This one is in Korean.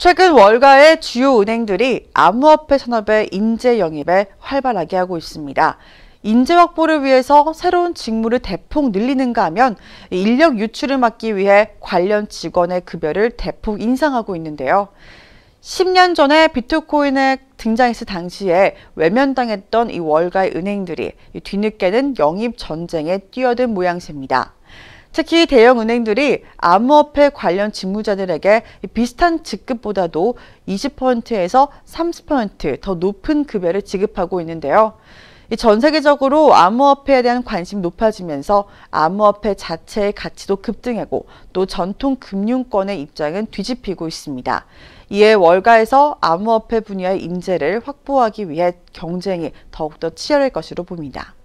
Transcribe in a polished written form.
최근 월가의 주요 은행들이 암호화폐 산업의 인재 영입에 활발하게 하고 있습니다. 인재 확보를 위해서 새로운 직무를 대폭 늘리는가 하면 인력 유출을 막기 위해 관련 직원의 급여를 대폭 인상하고 있는데요. 10년 전에 비트코인에 등장했을 당시에 외면당했던 이 월가의 은행들이 뒤늦게는 영입 전쟁에 뛰어든 모양새입니다. 특히 대형 은행들이 암호화폐 관련 직무자들에게 비슷한 직급보다도 20%에서 30%더 높은 급여를 지급하고 있는데요. 전 세계적으로 암호화폐에 대한 관심이 높아지면서 암호화폐 자체의 가치도 급등하고 또 전통 금융권의 입장은 뒤집히고 있습니다. 이에 월가에서 암호화폐 분야의 인재를 확보하기 위해 경쟁이 더욱더 치열할 것으로 봅니다.